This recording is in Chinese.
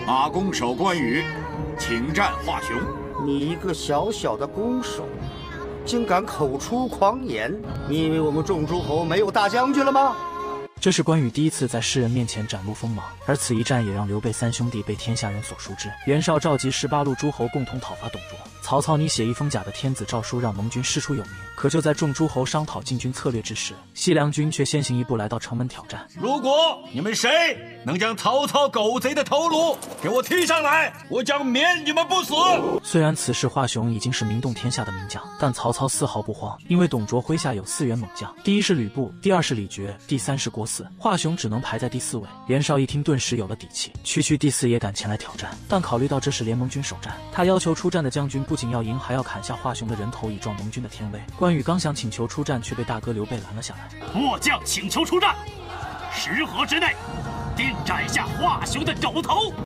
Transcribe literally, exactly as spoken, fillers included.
马弓手关羽，请战华雄。 你一个小小的弓手，竟敢口出狂言！你以为我们众诸侯没有大将军了吗？ 这是关羽第一次在世人面前展露锋芒，而此一战也让刘备三兄弟被天下人所熟知。袁绍召集十八路诸侯共同讨伐董卓，曹操拟写一封假的天子诏书，让盟军师出有名。可就在众诸侯商讨进军策略之时，西凉军却先行一步来到城门挑战。 如果你们谁能将曹操狗贼的头颅给我提上来，我将免你们不死。 虽然此时华雄已经是名动天下的名将，但曹操丝毫不慌，因为董卓麾下有四员猛将，第一是吕布，第二是李傕，第三是郭汜。 华雄只能排在第四位。袁绍一听，顿时有了底气，区区第四也敢前来挑战。但考虑到这是联盟军首战，他要求出战的将军不仅要赢，还要砍下华雄的人头，以壮盟军的天威。关羽刚想请求出战，却被大哥刘备拦了下来。 末将请求出战，十合之内，定斩下华雄的肘头。